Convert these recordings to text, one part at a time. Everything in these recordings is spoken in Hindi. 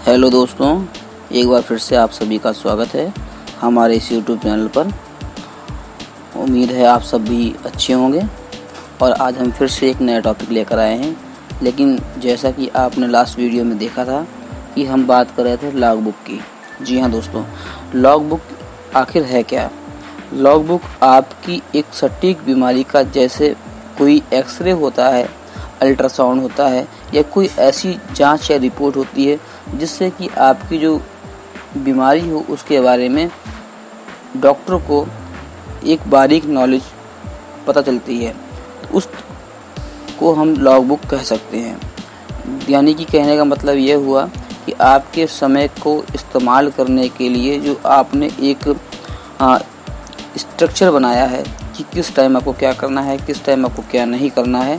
हेलो दोस्तों, एक बार फिर से आप सभी का स्वागत है हमारे इस यूट्यूब चैनल पर। उम्मीद है आप सब भी अच्छे होंगे और आज हम फिर से एक नया टॉपिक लेकर आए हैं। लेकिन जैसा कि आपने लास्ट वीडियो में देखा था कि हम बात कर रहे थे लॉग बुक की। जी हाँ दोस्तों, लॉग बुक आखिर है क्या? लॉग बुक आपकी एक सटीक बीमारी का, जैसे कोई एक्सरे होता है, अल्ट्रासाउंड होता है या कोई ऐसी जांच या रिपोर्ट होती है जिससे कि आपकी जो बीमारी हो उसके बारे में डॉक्टर को एक बारीक नॉलेज पता चलती है, उसको हम लॉग बुक कह सकते हैं। यानी कि कहने का मतलब ये हुआ कि आपके समय को इस्तेमाल करने के लिए जो आपने एक स्ट्रक्चर बनाया है कि किस टाइम आपको क्या करना है, किस टाइम आपको क्या नहीं करना है,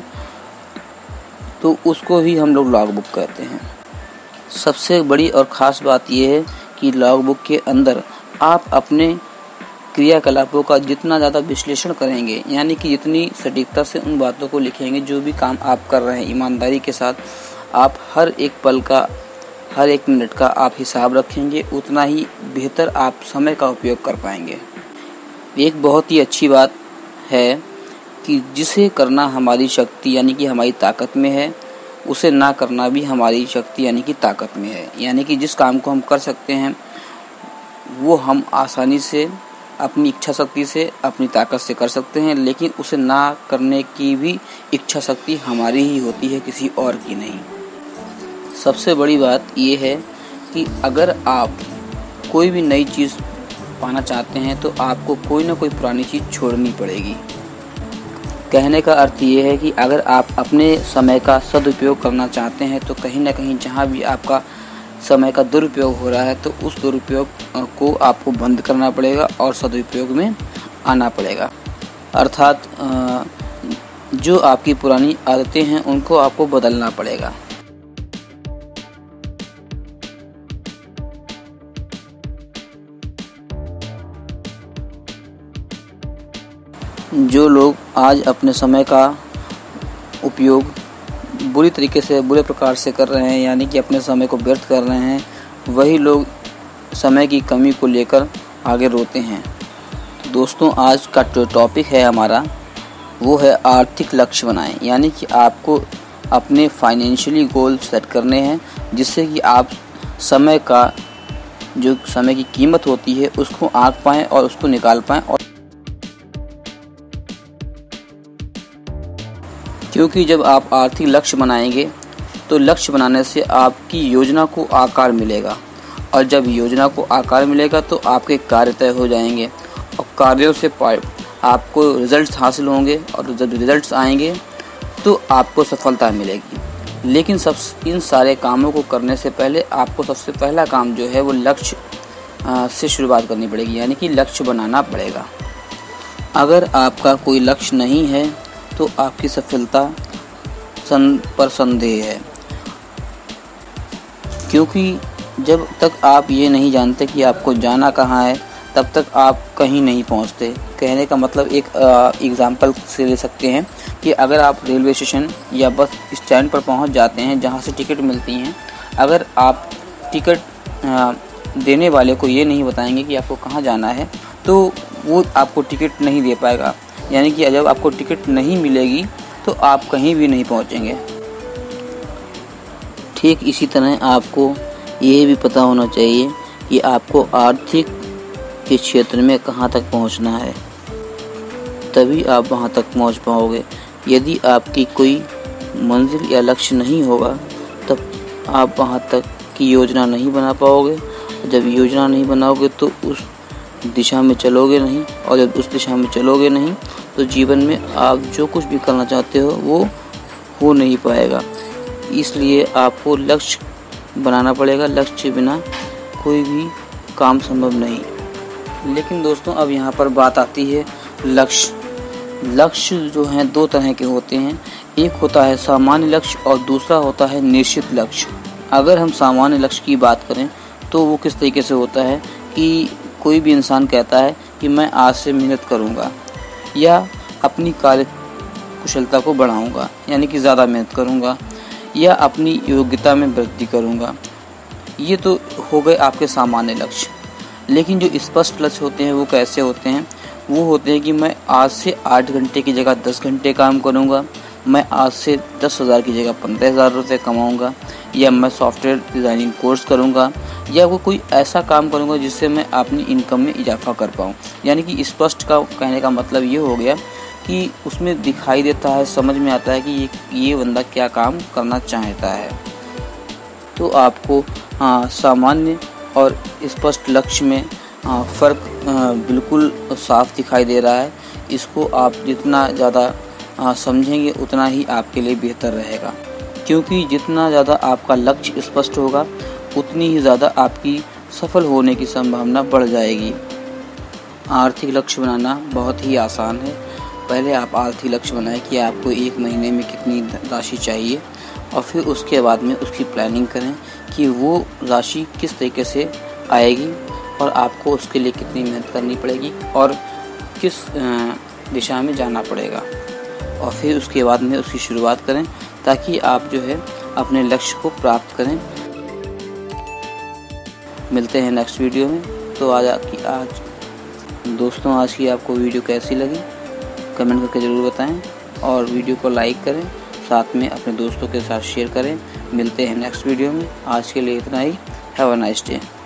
तो उसको ही हम लोग लॉग बुक कहते हैं। सबसे बड़ी और ख़ास बात यह है कि लॉग बुक के अंदर आप अपने क्रियाकलापों का जितना ज़्यादा विश्लेषण करेंगे, यानी कि जितनी सटीकता से उन बातों को लिखेंगे, जो भी काम आप कर रहे हैं ईमानदारी के साथ, आप हर एक पल का, हर एक मिनट का आप हिसाब रखेंगे, उतना ही बेहतर आप समय का उपयोग कर पाएंगे। एक बहुत ही अच्छी बात है कि जिसे करना हमारी शक्ति यानी कि हमारी ताकत में है, उसे ना करना भी हमारी शक्ति यानी कि ताकत में है। यानी कि जिस काम को हम कर सकते हैं वो हम आसानी से अपनी इच्छा शक्ति से, अपनी ताकत से कर सकते हैं, लेकिन उसे ना करने की भी इच्छा शक्ति हमारी ही होती है, किसी और की नहीं। सबसे बड़ी बात ये है कि अगर आप कोई भी नई चीज़ पाना चाहते हैं तो आपको कोई ना कोई पुरानी चीज़ छोड़नी पड़ेगी। कहने का अर्थ ये है कि अगर आप अपने समय का सदुपयोग करना चाहते हैं तो कहीं ना कहीं जहाँ भी आपका समय का दुरुपयोग हो रहा है तो उस दुरुपयोग को आपको बंद करना पड़ेगा और सदुपयोग में आना पड़ेगा। अर्थात जो आपकी पुरानी आदतें हैं उनको आपको बदलना पड़ेगा। जो लोग आज अपने समय का उपयोग बुरी तरीके से, बुरे प्रकार से कर रहे हैं, यानी कि अपने समय को व्यर्थ कर रहे हैं, वही लोग समय की कमी को लेकर आगे रोते हैं। दोस्तों, आज का जो टॉपिक है हमारा वो है आर्थिक लक्ष्य बनाएं। यानी कि आपको अपने फाइनेंशियली गोल सेट करने हैं जिससे कि आप समय का, जो समय की कीमत होती है, उसको आंक पाएँ और उसको निकाल पाएँ। और क्योंकि जब आप आर्थिक लक्ष्य बनाएंगे तो लक्ष्य बनाने से आपकी योजना को आकार मिलेगा, और जब योजना को आकार मिलेगा तो आपके कार्य तय हो जाएंगे और कार्यों से आपको रिजल्ट्स हासिल होंगे, और जब रिजल्ट्स आएंगे तो आपको सफलता मिलेगी। लेकिन इन सारे कामों को करने से पहले आपको सबसे पहला काम जो है वो लक्ष्य से शुरुआत करनी पड़ेगी, यानी कि लक्ष्य बनाना पड़ेगा। अगर आपका कोई लक्ष्य नहीं है तो आपकी सफलता पर संदेह है, क्योंकि जब तक आप ये नहीं जानते कि आपको जाना कहाँ है तब तक आप कहीं नहीं पहुँचते। कहने का मतलब एक एग्जाम्पल से ले सकते हैं कि अगर आप रेलवे स्टेशन या बस स्टैंड पर पहुँच जाते हैं जहाँ से टिकट मिलती हैं, अगर आप टिकट देने वाले को ये नहीं बताएंगे कि आपको कहाँ जाना है तो वो आपको टिकट नहीं दे पाएगा। यानी कि जब आपको टिकट नहीं मिलेगी तो आप कहीं भी नहीं पहुंचेंगे। ठीक इसी तरह आपको ये भी पता होना चाहिए कि आपको आर्थिक के क्षेत्र में कहां तक पहुंचना है, तभी आप वहां तक पहुंच पाओगे। यदि आपकी कोई मंजिल या लक्ष्य नहीं होगा तब आप वहां तक की योजना नहीं बना पाओगे। जब योजना नहीं बनाओगे तो उस दिशा में चलोगे नहीं, और जब उस दिशा में चलोगे नहीं तो जीवन में आप जो कुछ भी करना चाहते हो वो हो नहीं पाएगा। इसलिए आपको लक्ष्य बनाना पड़ेगा। लक्ष्य बिना कोई भी काम संभव नहीं। लेकिन दोस्तों, अब यहाँ पर बात आती है लक्ष्य। लक्ष्य जो हैं दो तरह के होते हैं, एक होता है सामान्य लक्ष्य और दूसरा होता है निश्चित लक्ष्य। अगर हम सामान्य लक्ष्य की बात करें तो वो किस तरीके से होता है कि कोई भी इंसान कहता है कि मैं आज से मेहनत करूँगा या अपनी कार्य कुशलता को बढ़ाऊँगा, यानी कि ज़्यादा मेहनत करूँगा, या अपनी योग्यता में वृद्धि करूँगा, ये तो हो गए आपके सामान्य लक्ष्य। लेकिन जो स्पष्ट लक्ष्य होते हैं वो कैसे होते हैं? वो होते हैं कि मैं आज से 8 घंटे की जगह 10 घंटे काम करूँगा, मैं आज से 10,000 की जगह 15,000 रुपये कमाऊँगा, या मैं सॉफ्टवेयर डिज़ाइनिंग कोर्स करूँगा, या वो कोई ऐसा काम करूँगा जिससे मैं अपनी इनकम में इजाफा कर पाऊँ। यानी कि स्पष्ट का कहने का मतलब ये हो गया कि उसमें दिखाई देता है, समझ में आता है कि ये बंदा क्या काम करना चाहता है। तो आपको सामान्य और स्पष्ट लक्ष्य में फ़र्क बिल्कुल साफ दिखाई दे रहा है। इसको आप जितना ज़्यादा समझेंगे उतना ही आपके लिए बेहतर रहेगा, क्योंकि जितना ज़्यादा आपका लक्ष्य स्पष्ट होगा उतनी ही ज़्यादा आपकी सफल होने की संभावना बढ़ जाएगी। आर्थिक लक्ष्य बनाना बहुत ही आसान है। पहले आप आर्थिक लक्ष्य बनाएं कि आपको 1 महीने में कितनी राशि चाहिए, और फिर उसके बाद में उसकी प्लानिंग करें कि वो राशि किस तरीके से आएगी और आपको उसके लिए कितनी मेहनत करनी पड़ेगी और किस दिशा में जाना पड़ेगा, और फिर उसके बाद में उसकी शुरुआत करें ताकि आप जो है अपने लक्ष्य को प्राप्त करें। मिलते हैं नेक्स्ट वीडियो में। तो आज दोस्तों, आज की आपको वीडियो कैसी लगी कमेंट करके ज़रूर बताएं, और वीडियो को लाइक करें, साथ में अपने दोस्तों के साथ शेयर करें। मिलते हैं नेक्स्ट वीडियो में। आज के लिए इतना ही। Have a nice day.